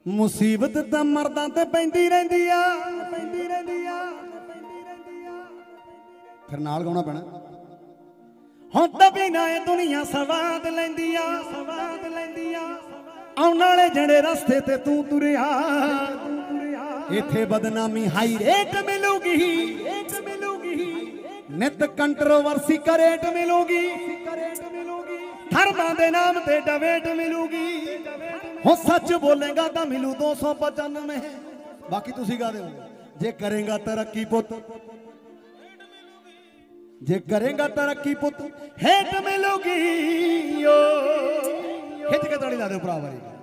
मुसीबत तो मर्दां ते पैंदी रहिंदी आ फिर नाल गाउणा पैना हुण तां बिना ए दुनिया स्वाद लैंदी आ आउण वाले जड़े रस्ते ते तू तुरिया इत्थे बदनामी हाई रेट मिलूगी नित कंट्रोवर्सी करेट मिलूगी धर्मां दे नाम ते डबेट मिलूगी हो सच बोलेगा तो मिलू 295 बाकी तुसी गा दो जे करेगा तरक्की पुत जे करेगा तरक्की पुत हेट मिलूगी खिच के ताड़ी ला दो भरा वाली